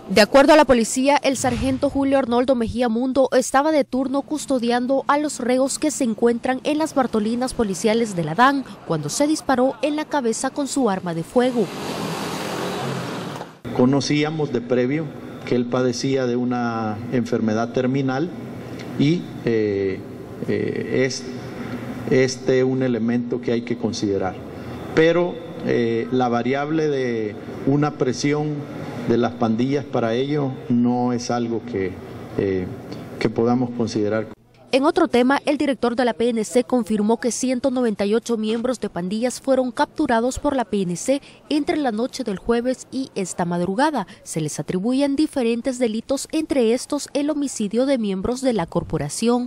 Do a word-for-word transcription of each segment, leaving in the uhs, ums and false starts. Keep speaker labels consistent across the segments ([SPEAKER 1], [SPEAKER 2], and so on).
[SPEAKER 1] De acuerdo a la policía, el sargento Julio Arnoldo Mejía Mundo estaba de turno custodiando a los reos que se encuentran en las Bartolinas policiales del Adán cuando se disparó en la cabeza con su arma de fuego.
[SPEAKER 2] Conocíamos de previo que él padecía de una enfermedad terminal y eh, eh, es este un elemento que hay que considerar. Pero eh, la variable de una presión de las pandillas para ello no es algo que, eh, que podamos considerar.
[SPEAKER 1] En otro tema, el director de la P N C confirmó que ciento noventa y ocho miembros de pandillas fueron capturados por la P N C entre la noche del jueves y esta madrugada. Se les atribuyen diferentes delitos, entre estos el homicidio de miembros de la corporación.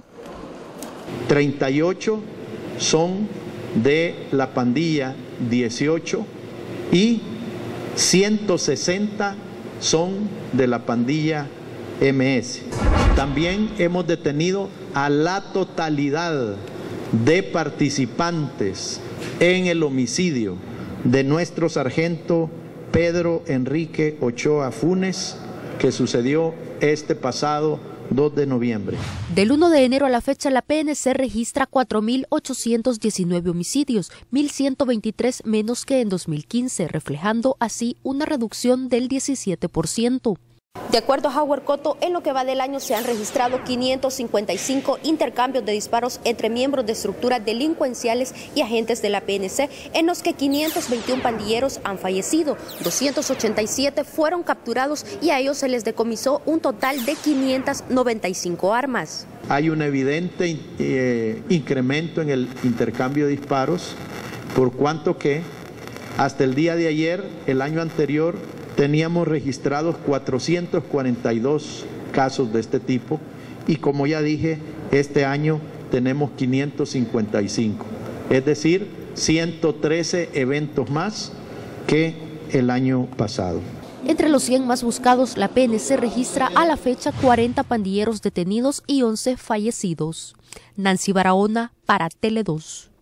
[SPEAKER 2] treinta y ocho son de la pandilla dieciocho y ciento sesenta son de la pandilla M S. También hemos detenido a la totalidad de participantes en el homicidio de nuestro sargento Pedro Enrique Ochoa Funes, que sucedió este pasado dos de noviembre.
[SPEAKER 1] Del uno de enero a la fecha, la P N C registra cuatro mil ochocientos diecinueve homicidios, mil ciento veintitrés menos que en dos mil quince, reflejando así una reducción del diecisiete por ciento. De acuerdo a Howard Cotto, en lo que va del año se han registrado quinientos cincuenta y cinco intercambios de disparos entre miembros de estructuras delincuenciales y agentes de la P N C, en los que quinientos veintiún pandilleros han fallecido, doscientos ochenta y siete fueron capturados y a ellos se les decomisó un total de quinientas noventa y cinco armas.
[SPEAKER 2] Hay un evidente eh, incremento en el intercambio de disparos, por cuanto que hasta el día de ayer, el año anterior, teníamos registrados cuatrocientos cuarenta y dos casos de este tipo y, como ya dije, este año tenemos quinientos cincuenta y cinco, es decir, ciento trece eventos más que el año pasado.
[SPEAKER 1] Entre los cien más buscados, la P N C registra a la fecha cuarenta pandilleros detenidos y once fallecidos. Nancy Barahona para Tele dos.